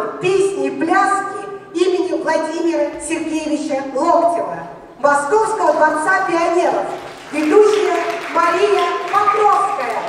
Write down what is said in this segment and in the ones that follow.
песни и пляски имени Владимира Сергеевича Локтева, Московского дворца пионеров, ведущая Мария Покровская.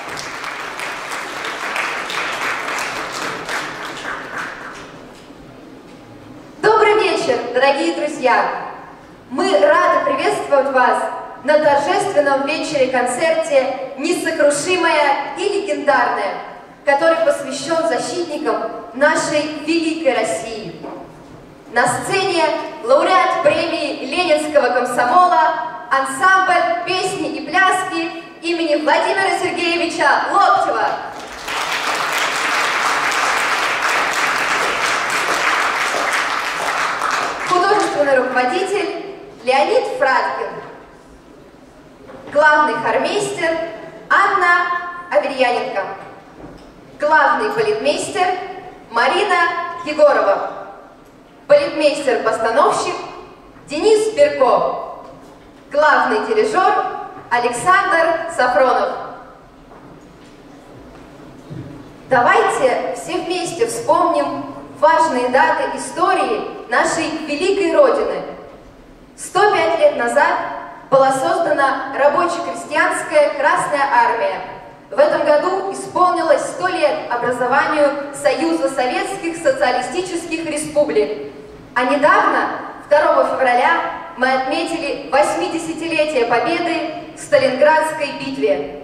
Добрый вечер, дорогие друзья! Мы рады приветствовать вас на торжественном вечере-концерте «Несокрушимое и легендарное», который посвящен защитникам нашей великой России. На сцене лауреат премии Ленинского комсомола, ансамбль «Песни и пляски» имени Владимира Сергеевича Локтева. Художественный руководитель Леонид Фраткин. Главный хормейстер Анна Аверьяненко. Главный балетмейстер Марина Егорова. Балетмейстер-постановщик Денис Берко. Главный дирижер Александр Сафронов. Давайте все вместе вспомним важные даты истории нашей великой Родины. 105 лет назад была создана рабоче-крестьянская Красная Армия. В этом году исполнилось 100 лет образованию Союза Советских Социалистических Республик. А недавно, 2 февраля, мы отметили 80-летие победы в Сталинградской битве.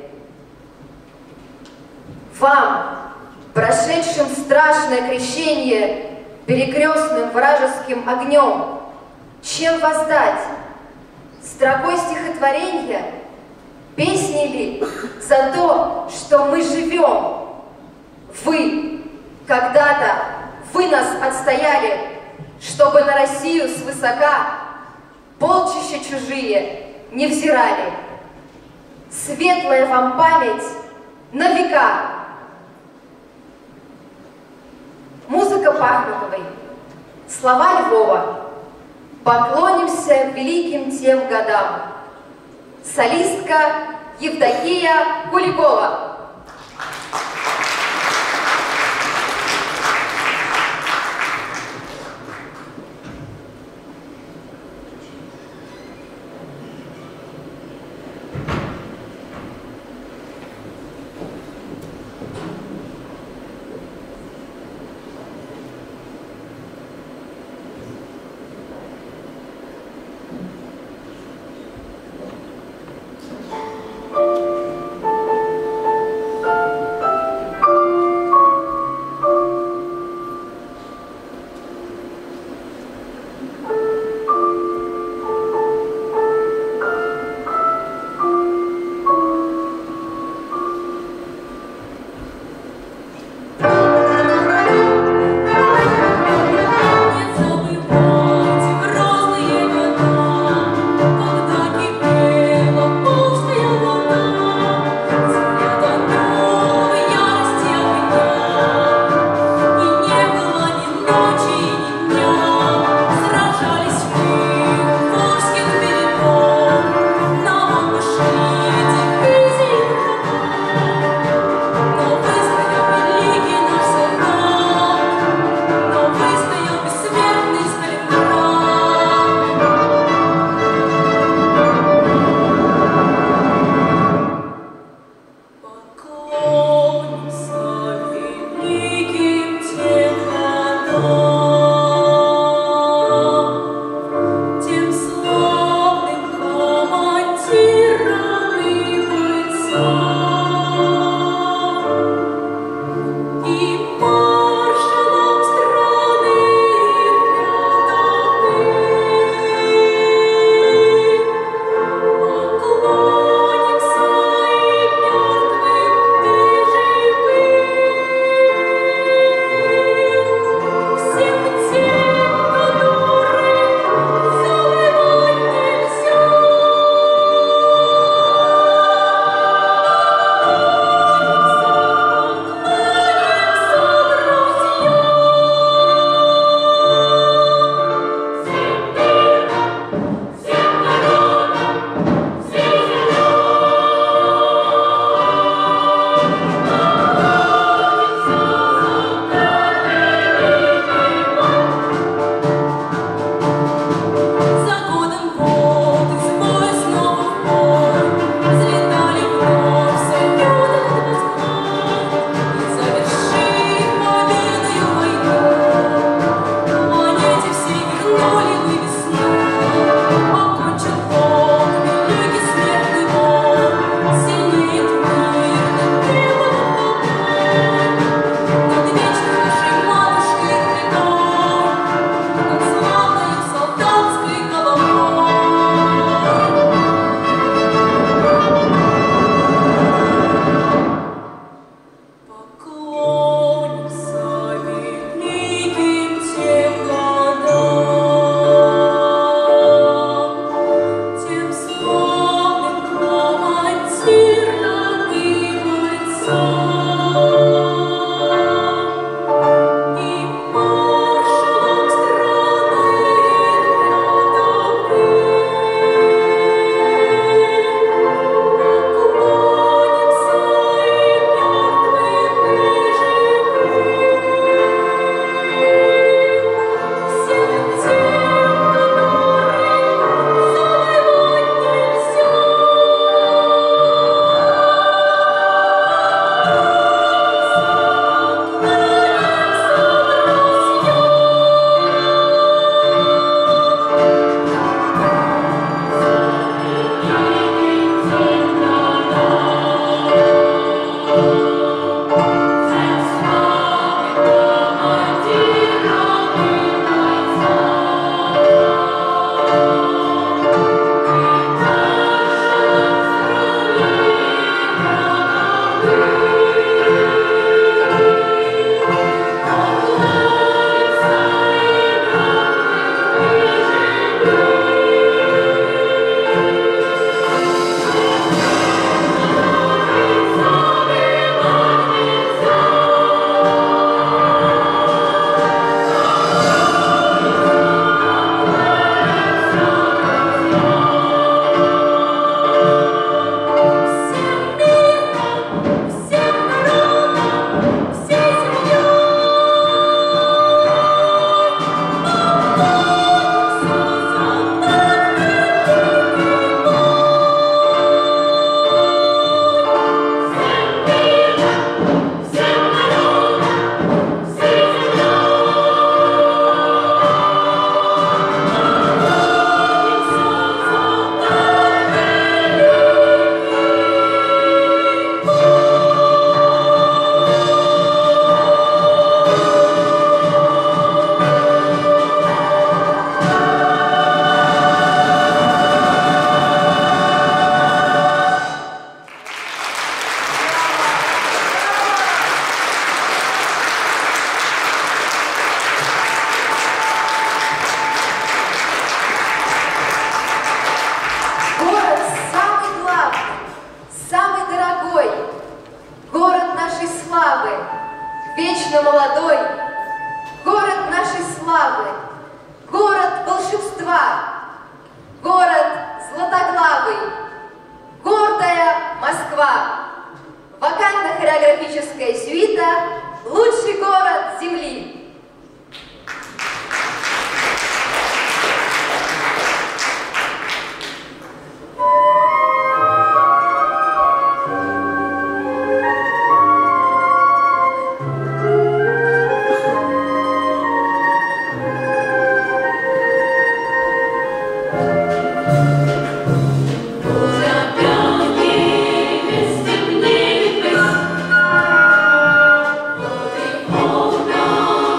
Вам, прошедшим страшное крещение перекрестным вражеским огнем, чем воздать? Строкой стихотворения? Песни ли за то, что мы живем? Вы, когда-то, вы нас отстояли, чтобы на Россию свысока полчища чужие не взирали. Светлая вам память на века. Музыка Пахмутовой, слова Львова. Поклонимся великим тем годам. Солистка Евдокия Куликова. вечно молодой, город нашей славы, город волшебства, город златоглавый, гордая Москва. Вокально-хореографическая сюита «Лучший город Земли». Oh no!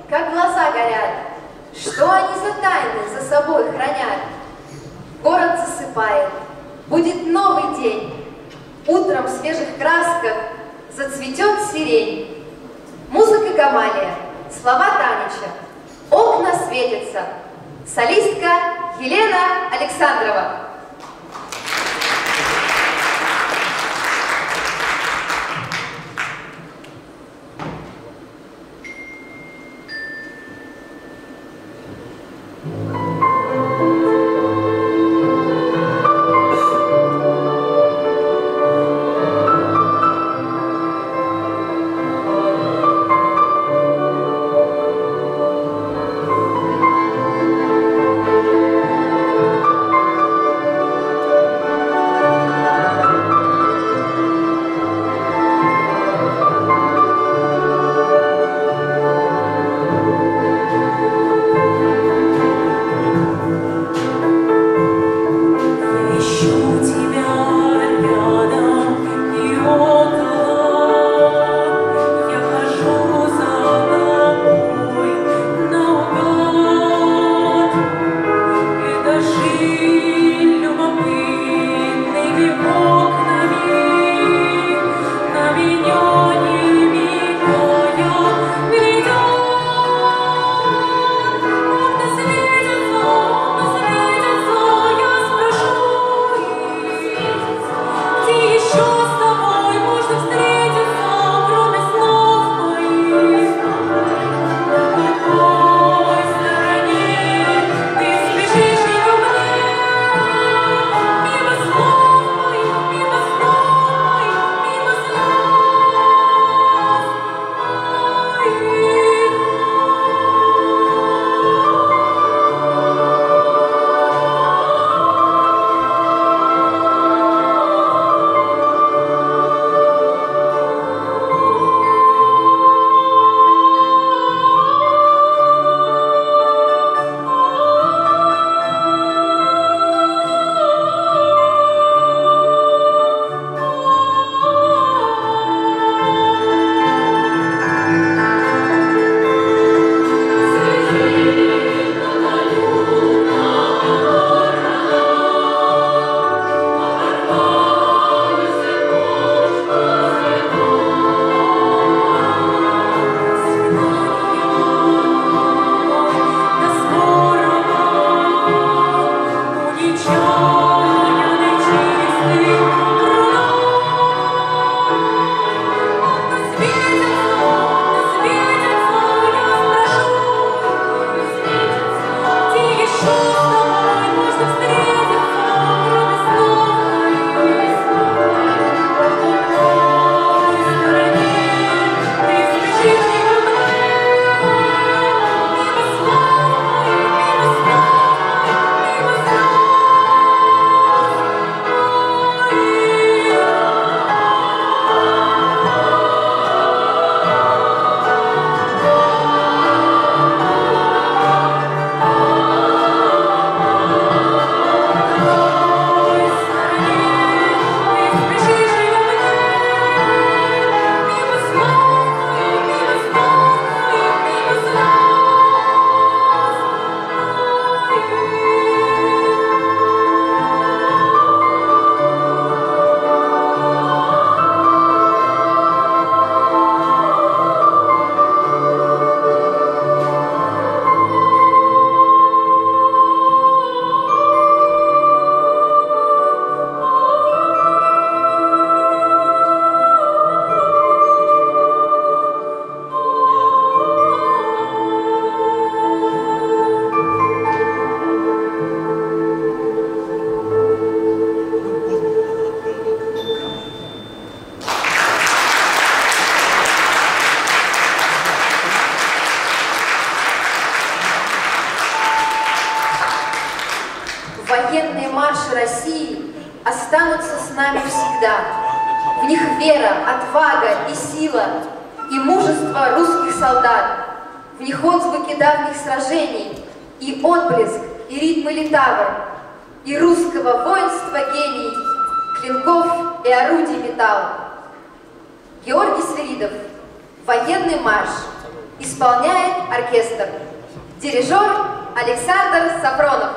как глаза горят. Что они за тайны за собой хранят? Город засыпает, будет новый день. Утром в свежих красках зацветет сирень. Музыка Гамалия, слова Танича. Окна светятся. Солистка Елена Александрова. Военные марши России останутся с нами всегда. В них вера, отвага и сила, и мужество русских солдат. В них отзвуки давних сражений, и отблеск, и ритмы литавр, и русского воинства гений, клинков и орудий металл. Георгий Свиридов. Военный марш. Исполняет оркестр. Дирижер Александр Сафронов.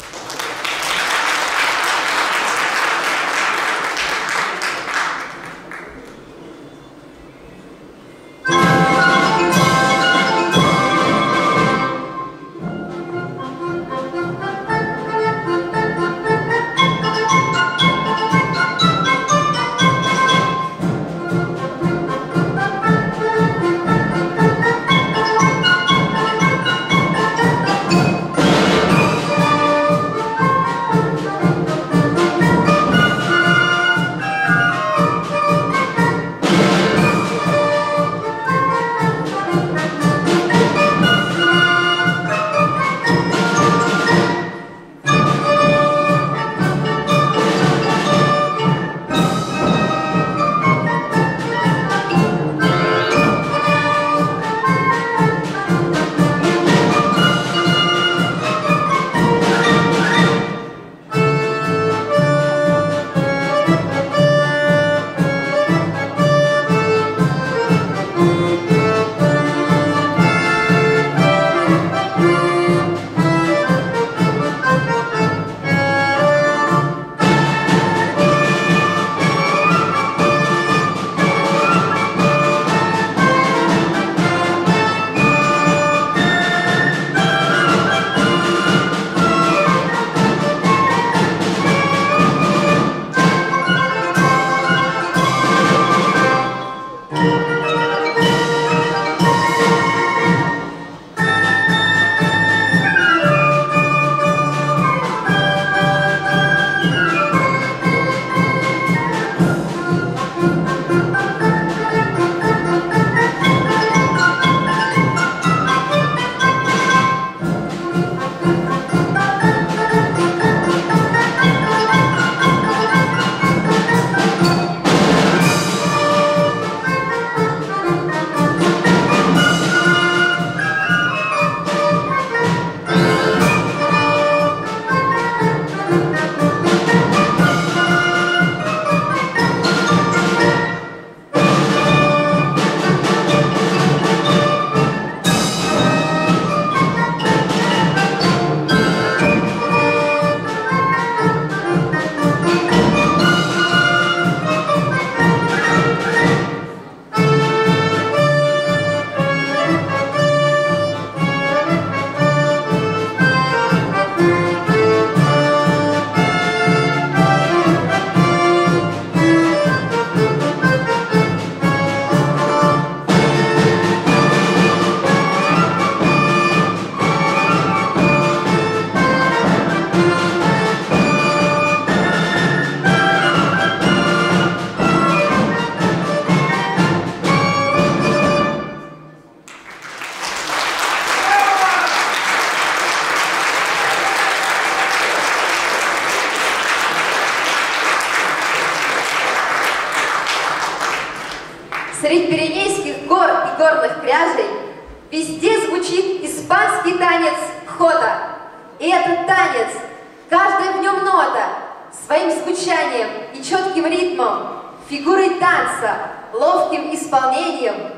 Средь Пиренейских гор и горных кряжей везде звучит испанский танец хода. И этот танец, каждая в нем нота, своим звучанием и четким ритмом, фигурой танца, ловким исполнением,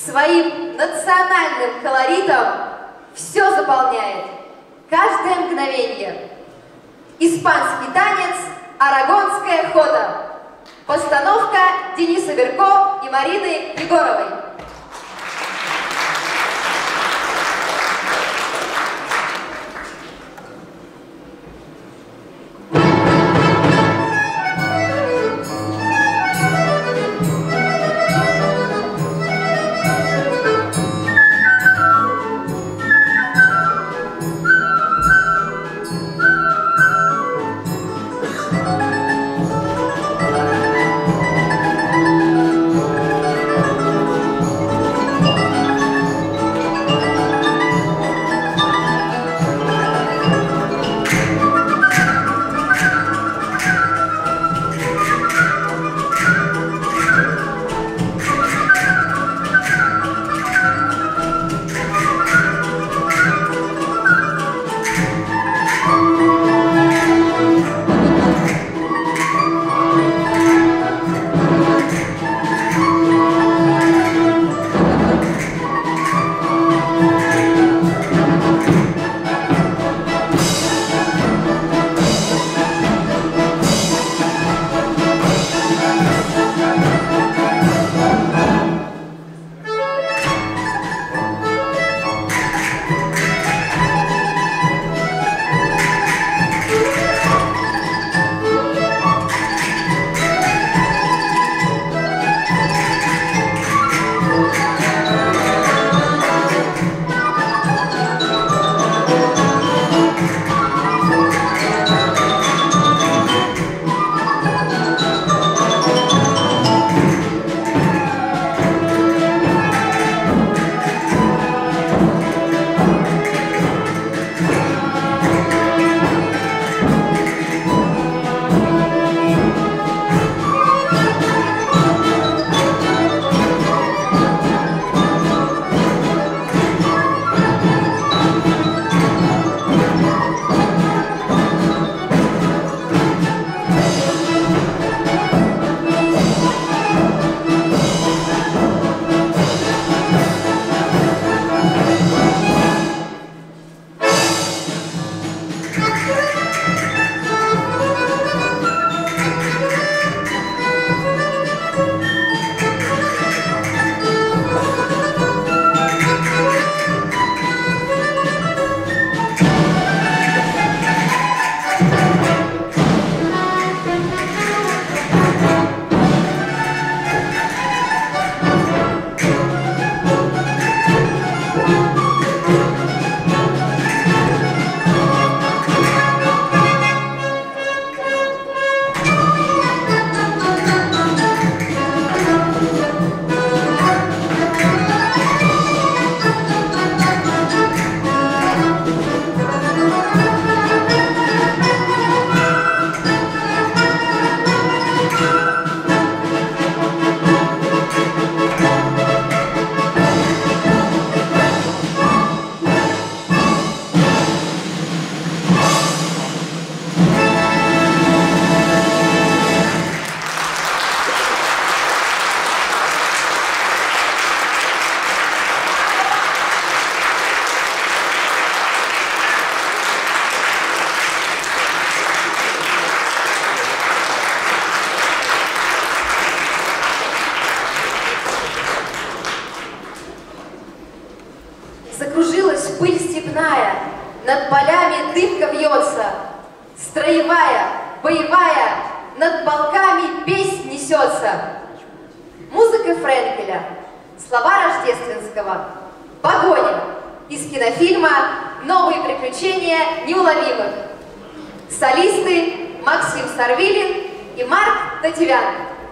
своим национальным колоритом все заполняет каждое мгновение. Испанский танец «Арагонская хода». Постановка Дениса Берко и Марины Егоровой. Закружилась пыль степная, над полями дымка вьется, строевая, боевая, над полками песнь несется. Музыка Френкеля, слова Рождественского, «Погоня» из кинофильма «Новые приключения неуловимых». Солисты Максим Сарвилин и Марк Татевян.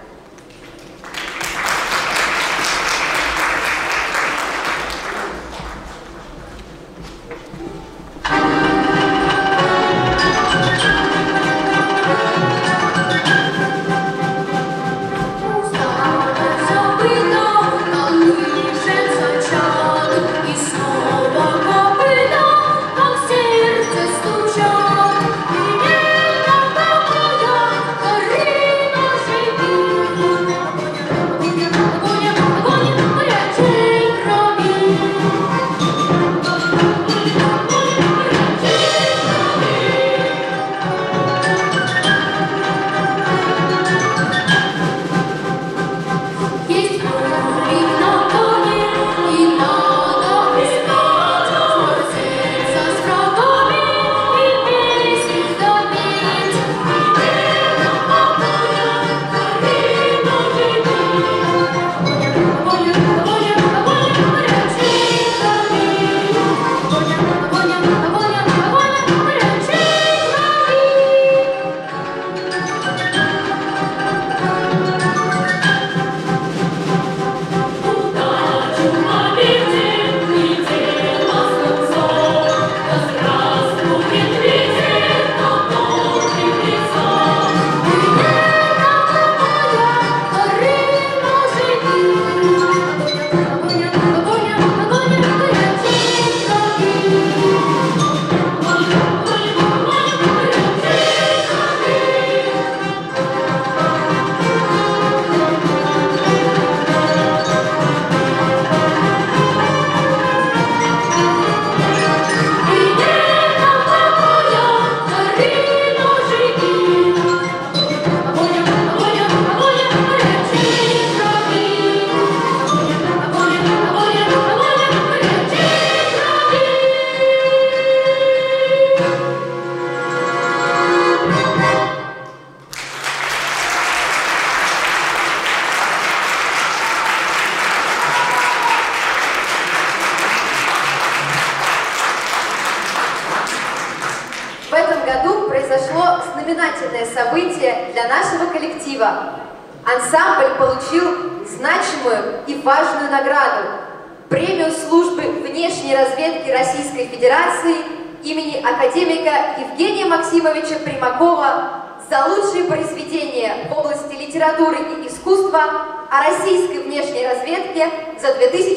Знаменательное событие для нашего коллектива. Ансамбль получил значимую и важную награду – премию службы внешней разведки Российской Федерации имени академика Евгения Максимовича Примакова за лучшие произведения в области литературы и искусства о российской внешней разведке за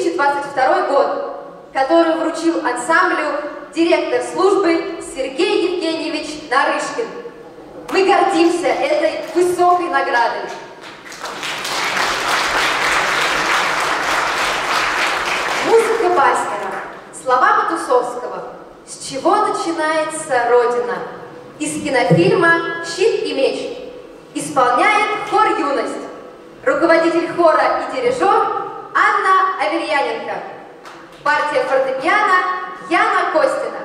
2022 год, которую вручил ансамблю директор службы Сергей Евгеньевич Нарышкин. Мы гордимся этой высокой наградой. Музыка Баскера, слова Матусовского. С чего начинается Родина? Из кинофильма «Щит и меч». Исполняет хор «Юность». Руководитель хора и дирижер Анна Аверьяненко. Партия фортепиано Яна Костина.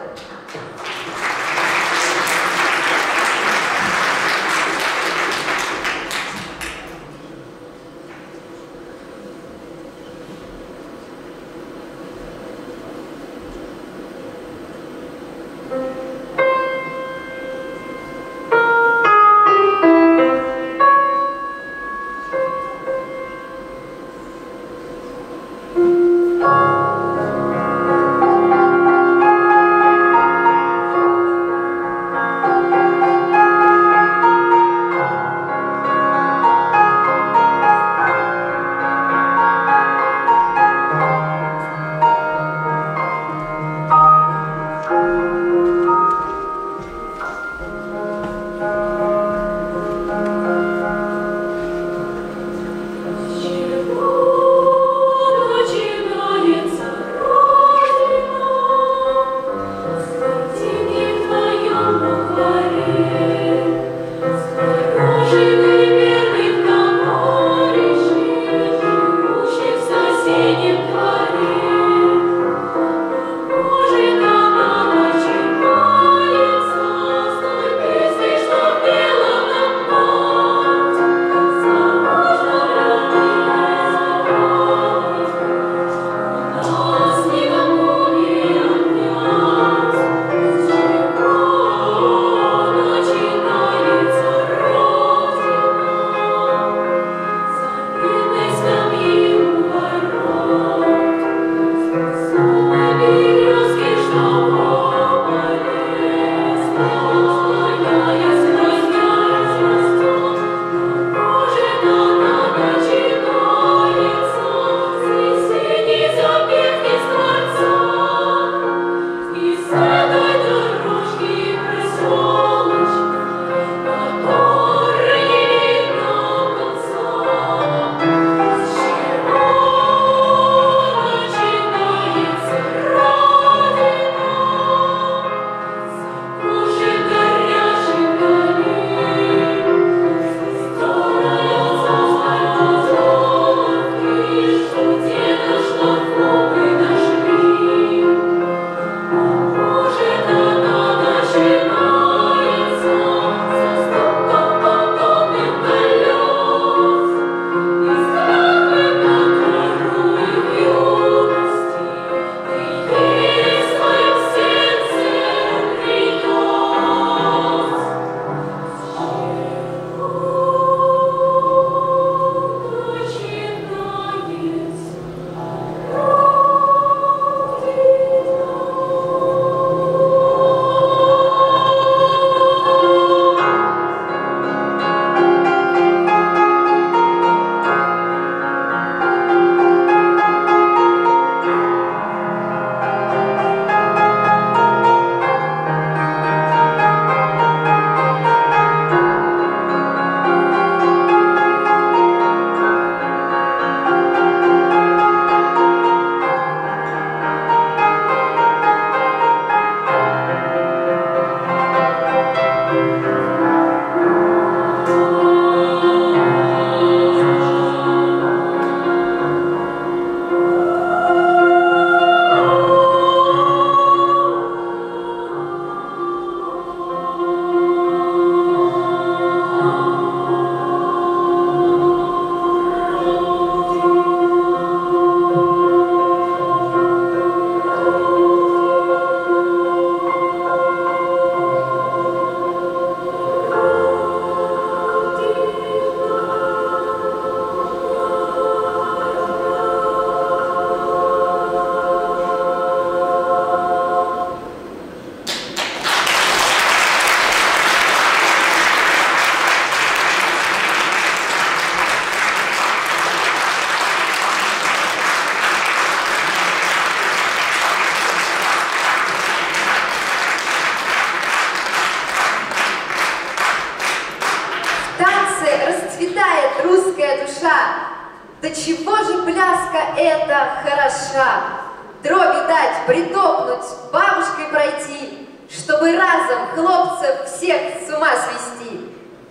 Да чего же пляска эта хороша! Дроби дать, притопнуть, бабушкой пройти, чтобы разом хлопцев всех с ума свести.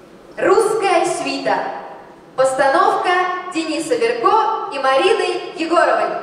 Русская свита. Постановка Дениса Верко и Марины Егоровой.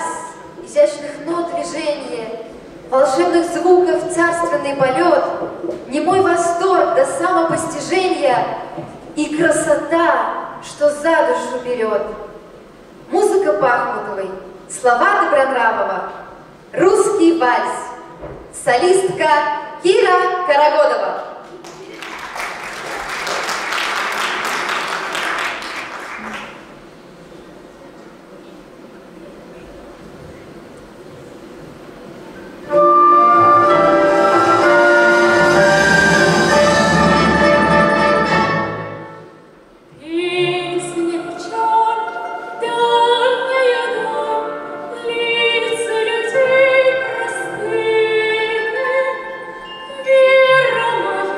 изящных нот движения, волшебных звуков царственный полет, немой восторг до самопостижения и красота, что за душу берет. Музыка Пахмутовой, слова Добронравова, русский вальс, солистка Кира Карагодова. Вера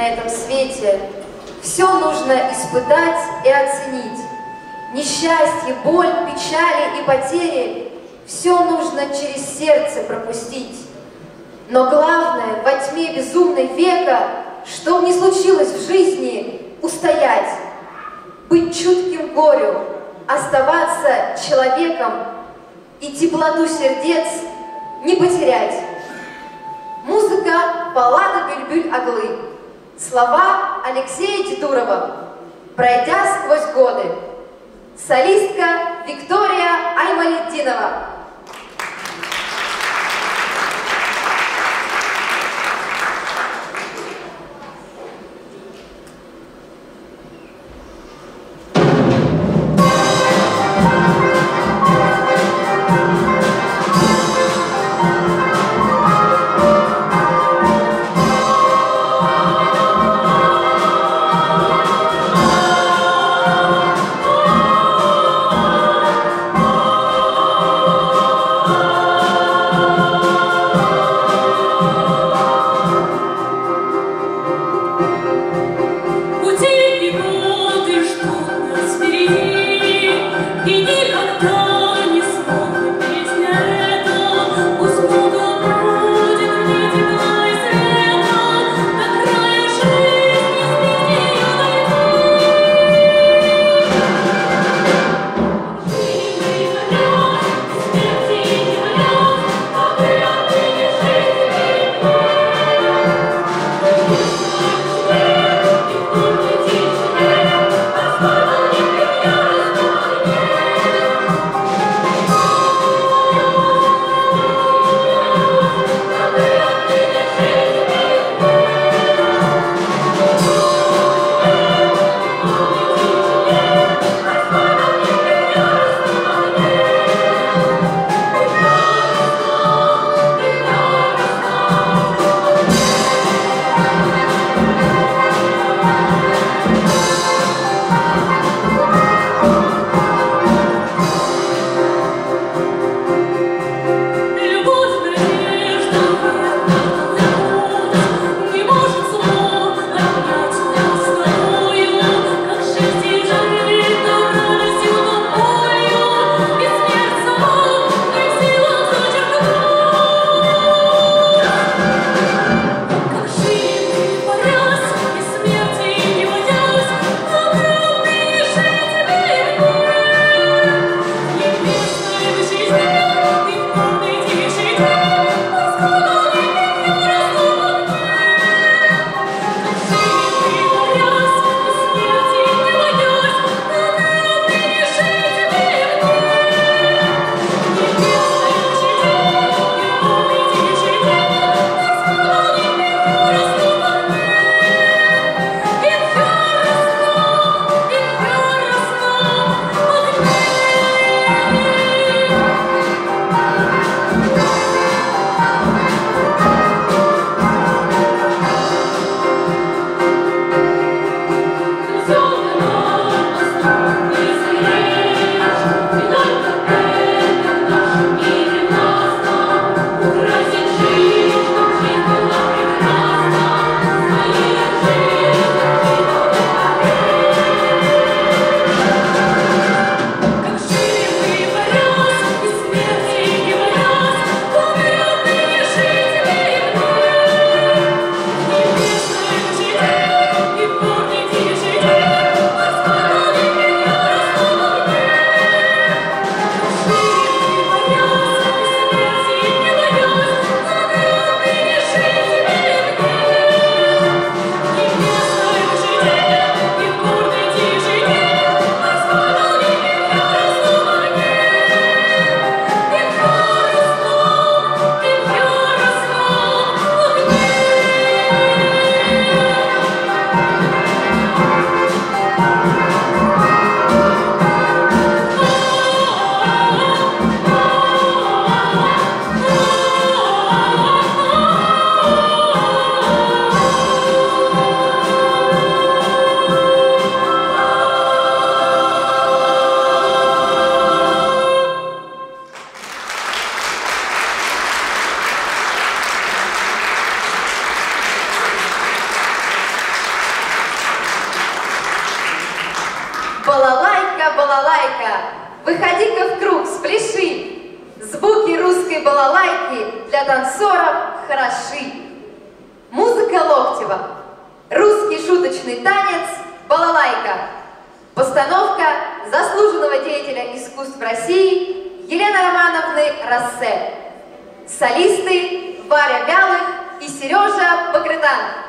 на этом свете, все нужно испытать и оценить. Несчастье, боль, печали и потери — все нужно через сердце пропустить. Но главное во тьме безумной века, что бы ни случилось в жизни, устоять, быть чутким к горю, оставаться человеком и теплоту сердец не потерять. Музыка «Баллада Бюльбюль-Оглы». Слова Алексея Дедурова. «Пройдя сквозь годы». Солистка Виктория Аймалетдинова. в круг, спляши. Звуки русской балалайки для танцоров хороши. Музыка Локтева. Русский шуточный танец «Балалайка». Постановка заслуженного деятеля искусств России Елены Романовны Рассе. Солисты Варя Вялых и Сережа Покрытан.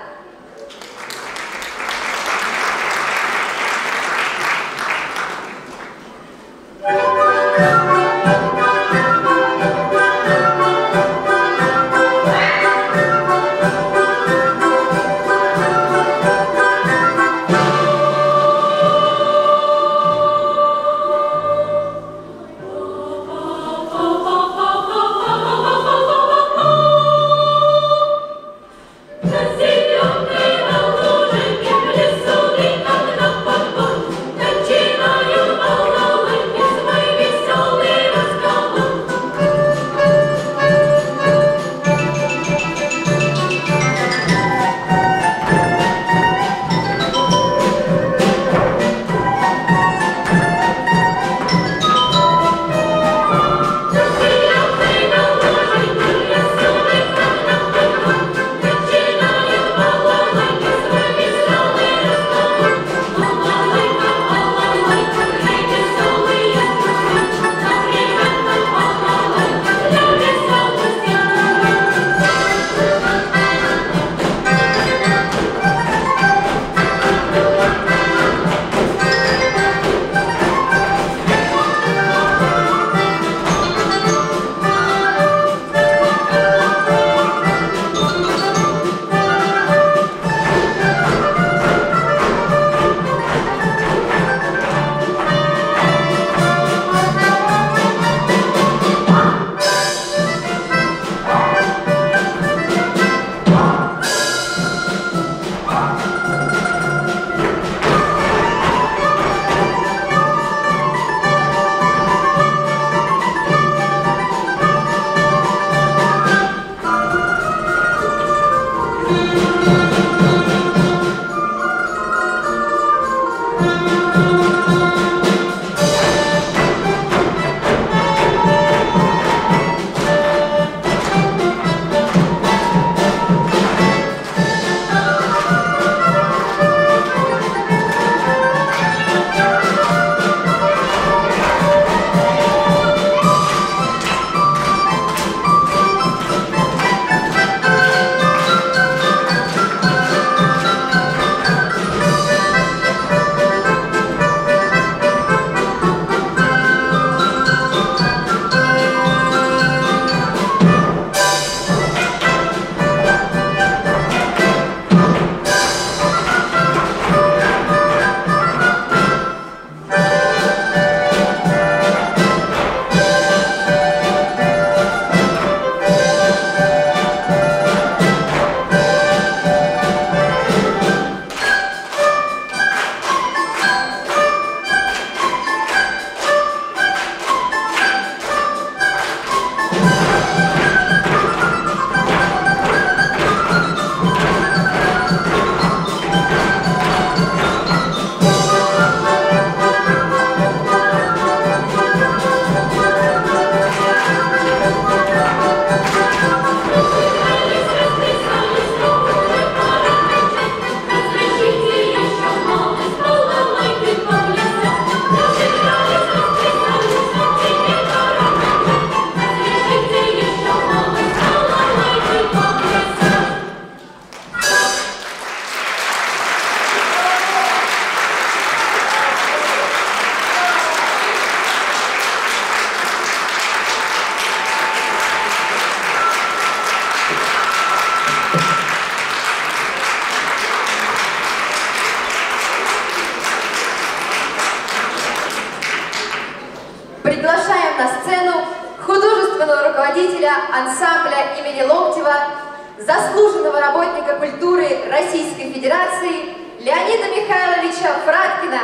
руководителя ансамбля имени Локтева, заслуженного работника культуры Российской Федерации Леонида Михайловича Фраткина.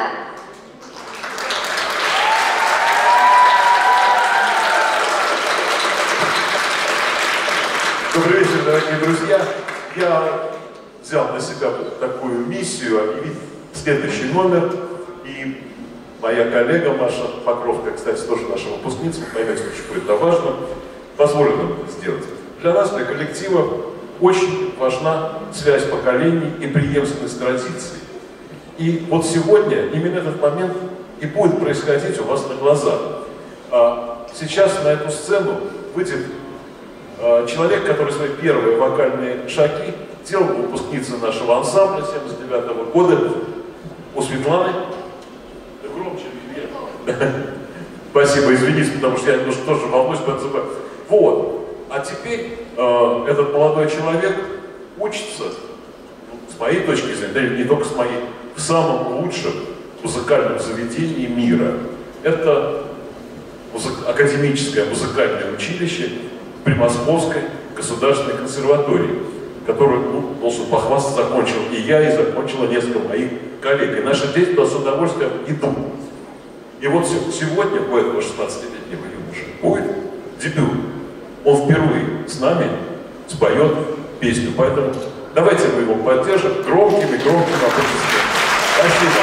Добрый вечер, дорогие друзья. Я взял на себя такую миссию объявить следующий номер. И моя коллега Маша Покровская, кстати, тоже наша выпускница, поймете, почему это важно, позволит нам это сделать. Для нас, для коллектива, очень важна связь поколений и преемственность традиций. И вот сегодня именно этот момент и будет происходить у вас на глазах. Сейчас на эту сцену выйдет человек, который свои первые вокальные шаги делал выпускница нашего ансамбля 1979 года у Светланы. Да громче, привет. Спасибо, извините, потому что я тоже волнуюсь, поэтому... Вот. А теперь этот молодой человек учится, с моей точки зрения, да не только с моей, в самом лучшем музыкальном заведении мира. Это академическое музыкальное училище при Московской государственной консерватории, которую, должен похвастаться, закончил и я, и закончила несколько моих коллег. И наши дети туда с удовольствием идут. И вот сегодня у этого 16-летнего юноши будет дебют. Он впервые с нами споет песню. Поэтому давайте мы его поддержим громкими аплодисментами. Спасибо.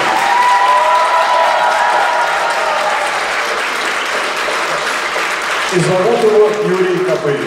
И зовут его Юрий Копылин.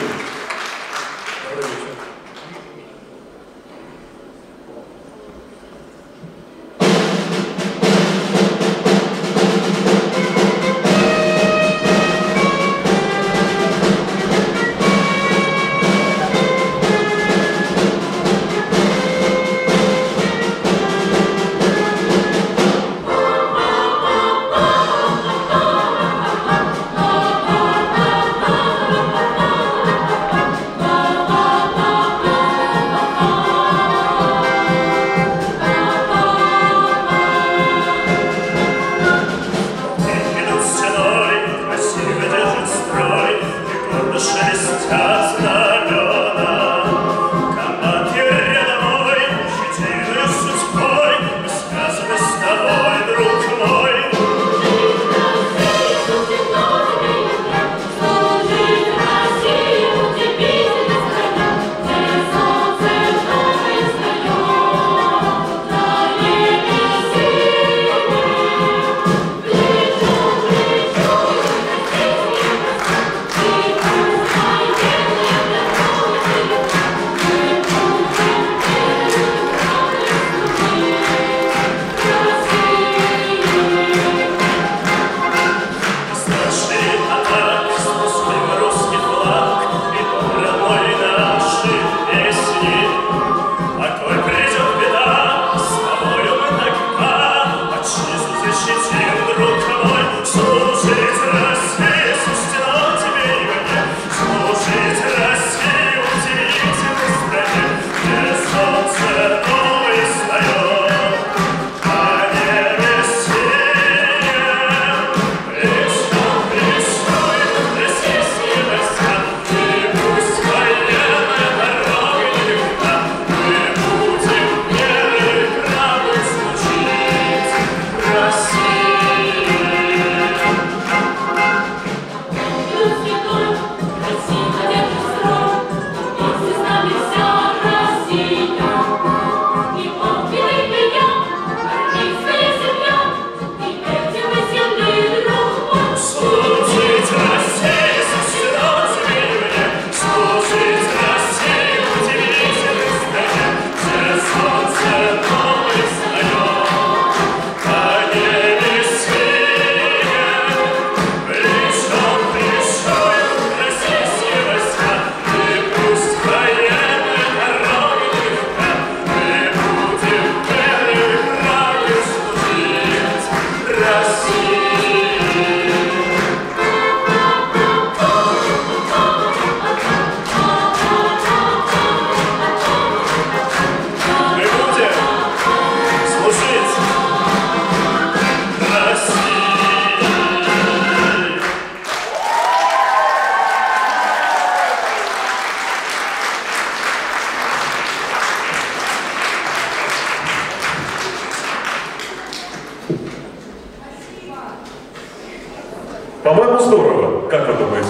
По-моему, здорово. Как вы думаете?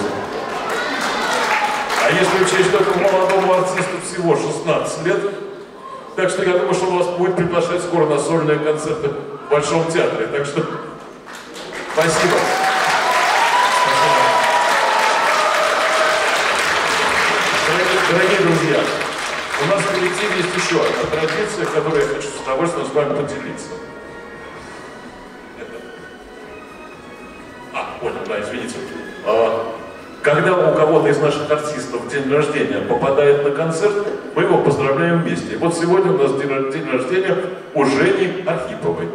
А если учесть, что этому молодому артисту всего 16 лет, так что я думаю, что вас будет приглашать скоро на сольные концерты в Большом театре. Так что Спасибо. Дорогие друзья, у нас в коллективе есть еще одна традиция, которой я хочу с удовольствием с вами поделиться. Понял, да, извините. Когда у кого-то из наших артистов день рождения попадает на концерт, мы его поздравляем вместе. Вот сегодня у нас день рождения у Жени Архиповой.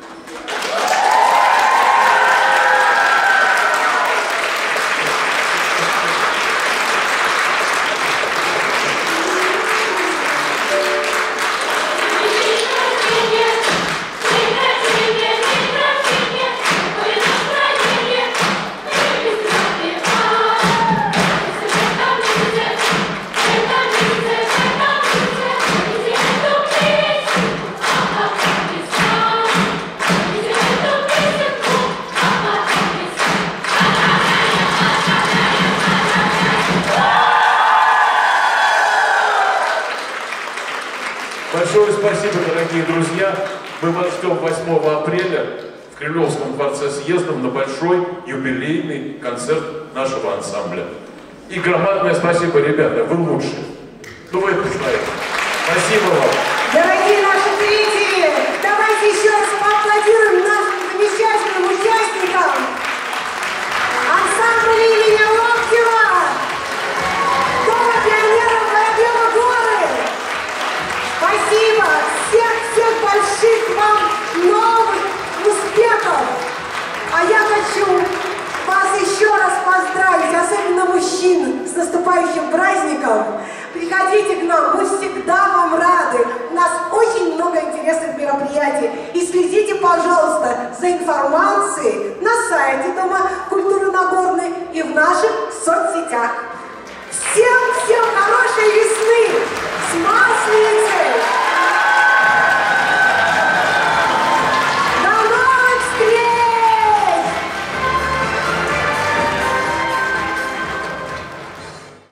Большое спасибо, дорогие друзья. Мы вас ждем 8 апреля в Кремлевском дворце съездом на большой юбилейный концерт нашего ансамбля. И громадное спасибо, ребята, вы лучшие. Ну вы это знаете. Спасибо вам. Дорогие наши зрители, давайте еще раз поаплодируем нашим замечательным участникам. Ансамбль имени Локтева. Дома пионеров Воробьева горы. Спасибо! Всех больших вам новых успехов! А я хочу вас еще раз поздравить, особенно мужчин, с наступающим праздником. Приходите к нам, мы всегда вам рады. У нас очень много интересных мероприятий. И следите, пожалуйста, за информацией на сайте Дома культуры Нагорной и в